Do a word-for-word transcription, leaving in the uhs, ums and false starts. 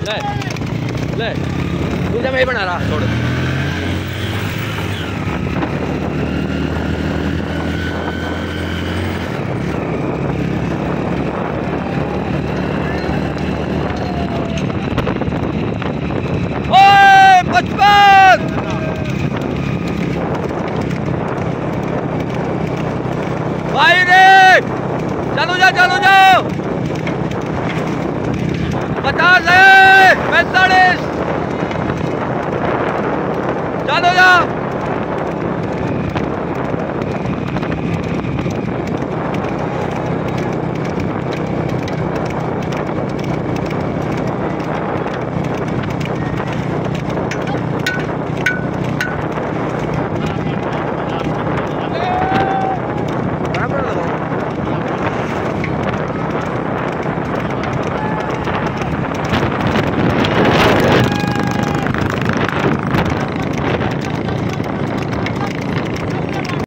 ले ले तुझे मैं ही बना रहा छोड़। ओए पचपन भाई रे चलो जाओ चलो जाओ पचास है पैंतालीस चलो जाओ।